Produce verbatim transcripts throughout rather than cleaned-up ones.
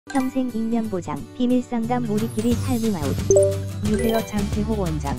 평생 익명 보장, 비밀 상담 우리끼리 탈밍 아웃. 유헤어 장태호 원장.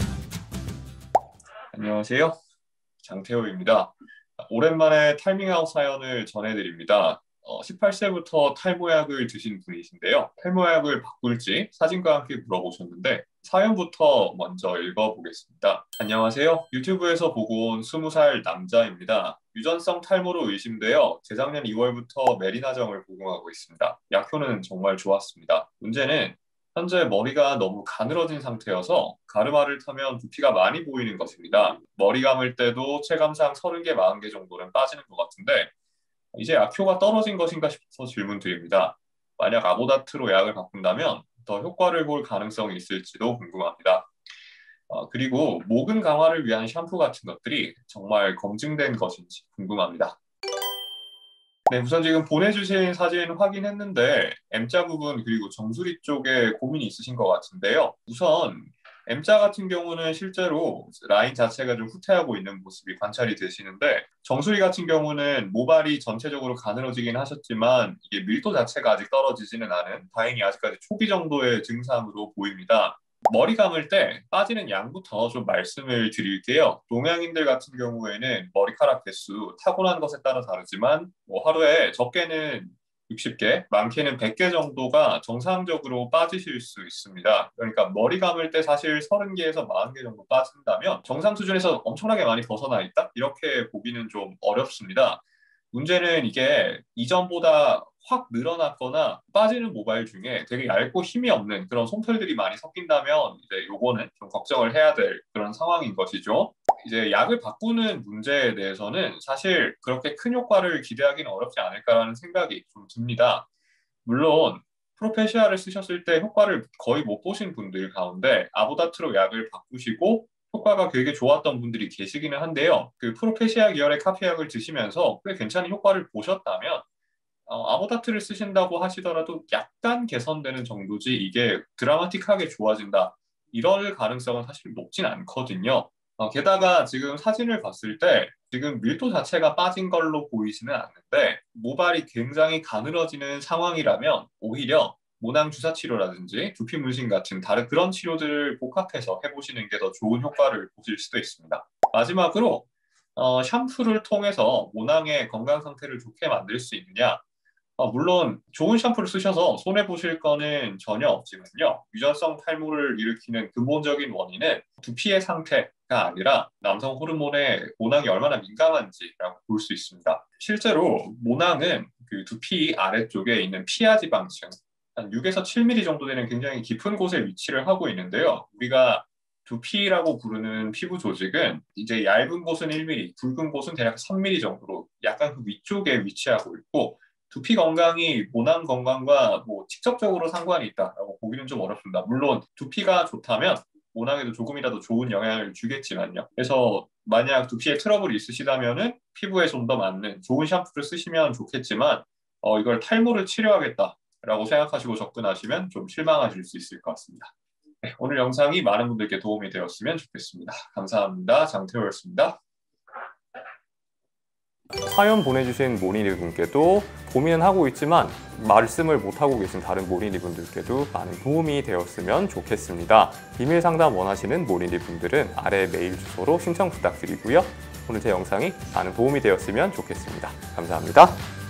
안녕하세요. 장태호입니다. 오랜만에 탈밍아웃 사연을 전해드립니다. 어, 십팔 세부터 탈모약을 드신 분이신데요. 탈모약을 바꿀지 사진과 함께 물어보셨는데 사연부터 먼저 읽어보겠습니다. 안녕하세요. 유튜브에서 보고 온 스무 살 남자입니다. 유전성 탈모로 의심되어 재작년 이월부터 메리나정을 복용하고 있습니다. 약효는 정말 좋았습니다. 문제는 현재 머리가 너무 가늘어진 상태여서 가르마를 타면 두피가 많이 보이는 것입니다. 머리 감을 때도 체감상 서른 개, 마흔 개 정도는 빠지는 것 같은데 이제 약효가 떨어진 것인가 싶어서 질문 드립니다. 만약 아보다트로 약을 바꾼다면 더 효과를 볼 가능성이 있을지도 궁금합니다. 어, 그리고 모근 강화를 위한 샴푸 같은 것들이 정말 검증된 것인지 궁금합니다. 네, 우선 지금 보내주신 사진 확인했는데 M자 부분 그리고 정수리 쪽에 고민이 있으신 것 같은데요. 우선 M자 같은 경우는 실제로 라인 자체가 좀 후퇴하고 있는 모습이 관찰이 되시는데 정수리 같은 경우는 모발이 전체적으로 가늘어지긴 하셨지만 이게 밀도 자체가 아직 떨어지지는 않은 다행히 아직까지 초기 정도의 증상으로 보입니다. 머리 감을 때 빠지는 양부터 좀 말씀을 드릴게요. 동양인들 같은 경우에는 머리카락 개수 타고난 것에 따라 다르지만 뭐 하루에 적게는 육십 개, 많게는 백 개 정도가 정상적으로 빠지실 수 있습니다. 그러니까 머리 감을 때 사실 서른 개에서 마흔 개 정도 빠진다면 정상 수준에서 엄청나게 많이 벗어나 있다? 이렇게 보기는 좀 어렵습니다. 문제는 이게 이전보다 확 늘어났거나 빠지는 모발 중에 되게 얇고 힘이 없는 그런 솜털들이 많이 섞인다면 이제 요거는 좀 걱정을 해야 될 그런 상황인 것이죠. 이제 약을 바꾸는 문제에 대해서는 사실 그렇게 큰 효과를 기대하기는 어렵지 않을까라는 생각이 좀 듭니다. 물론 프로페시아를 쓰셨을 때 효과를 거의 못 보신 분들 가운데 아보다트로 약을 바꾸시고 효과가 되게 좋았던 분들이 계시기는 한데요. 그 프로페시아 계열의 카피약을 드시면서 꽤 괜찮은 효과를 보셨다면 어, 아보다트를 쓰신다고 하시더라도 약간 개선되는 정도지 이게 드라마틱하게 좋아진다. 이럴 가능성은 사실 높진 않거든요. 어, 게다가 지금 사진을 봤을 때 지금 밀도 자체가 빠진 걸로 보이지는 않는데 모발이 굉장히 가늘어지는 상황이라면 오히려 모낭 주사 치료라든지 두피 문신 같은 다른 그런 치료들을 복합해서 해보시는 게 더 좋은 효과를 보실 수도 있습니다. 마지막으로 어, 샴푸를 통해서 모낭의 건강 상태를 좋게 만들 수 있느냐? 어, 물론 좋은 샴푸를 쓰셔서 손해보실 거는 전혀 없지만요. 유전성 탈모를 일으키는 근본적인 원인은 두피의 상태가 아니라 남성 호르몬에 모낭이 얼마나 민감한지라고 볼 수 있습니다. 실제로 모낭은 그 두피 아래쪽에 있는 피하 지방층, 한 육에서 칠 밀리미터 정도 되는 굉장히 깊은 곳에 위치를 하고 있는데요. 우리가 두피라고 부르는 피부 조직은 이제 얇은 곳은 일 밀리미터, 굵은 곳은 대략 삼 밀리미터 정도로 약간 그 위쪽에 위치하고 있고 두피 건강이 모낭 건강과 뭐 직접적으로 상관이 있다라고 보기는 좀 어렵습니다. 물론 두피가 좋다면 모낭에도 조금이라도 좋은 영향을 주겠지만요. 그래서 만약 두피에 트러블이 있으시다면은 피부에 좀 더 맞는 좋은 샴푸를 쓰시면 좋겠지만 어, 이걸 탈모를 치료하겠다라고 생각하시고 접근하시면 좀 실망하실 수 있을 것 같습니다. 네, 오늘 영상이 많은 분들께 도움이 되었으면 좋겠습니다. 감사합니다. 장태호였습니다. 사연 보내주신 모니리 분께도 고민은 하고 있지만 말씀을 못하고 계신 다른 모니리 분들께도 많은 도움이 되었으면 좋겠습니다. 비밀 상담 원하시는 모니리 분들은 아래 메일 주소로 신청 부탁드리고요. 오늘 제 영상이 많은 도움이 되었으면 좋겠습니다. 감사합니다.